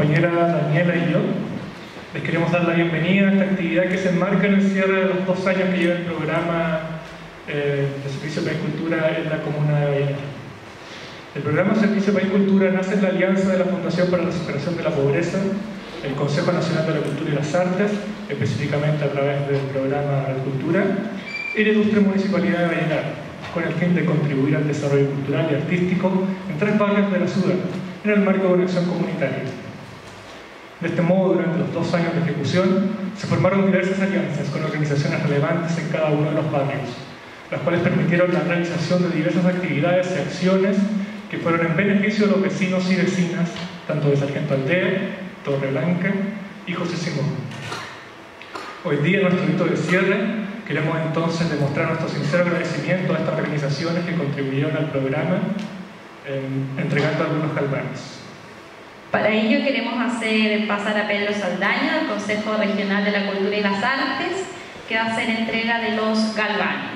compañera Daniela y yo les queremos dar la bienvenida a esta actividad que se enmarca en el cierre de los 2 años que lleva el programa de Servicio País Cultura en la comuna de Vallenar. El programa Servicio País Cultura nace en la alianza de la Fundación para la Superación de la Pobreza, el Consejo Nacional de la Cultura y las Artes, específicamente a través del programa Cultura, y la Ilustre Municipalidad de Vallenar, con el fin de contribuir al desarrollo cultural y artístico en 3 barrios de la ciudad, en el marco de una acción comunitaria. De este modo, durante los 2 años de ejecución, se formaron diversas alianzas con organizaciones relevantes en cada uno de los barrios, las cuales permitieron la realización de diversas actividades y acciones que fueron en beneficio de los vecinos y vecinas, tanto de Sargento Aldea, Torre Blanca y José Simón. Hoy día, en nuestro rito de cierre, queremos entonces demostrar nuestro sincero agradecimiento a estas organizaciones que contribuyeron al programa, entregando algunos galvanes. Para ello queremos hacer pasar a Pedro Saldaña, del Consejo Regional de la Cultura y las Artes, que va a hacer entrega de los galvanes.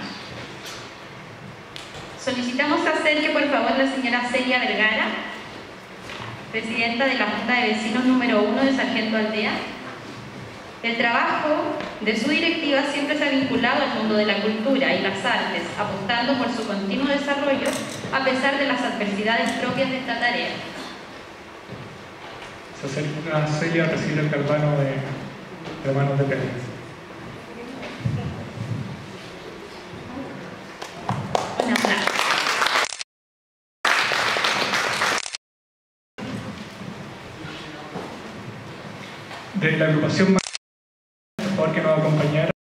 Solicitamos hacer que por favor la señora Celia Vergara, presidenta de la Junta de Vecinos número 1 de Sargento Aldea. El trabajo de su directiva siempre se ha vinculado al mundo de la cultura y las artes, apostando por su continuo desarrollo a pesar de las adversidades propias de esta tarea. Se acerca Celia a recibir el galvano de manos de Pedro. Un aplauso. De la agrupación, por favor, que nos acompañe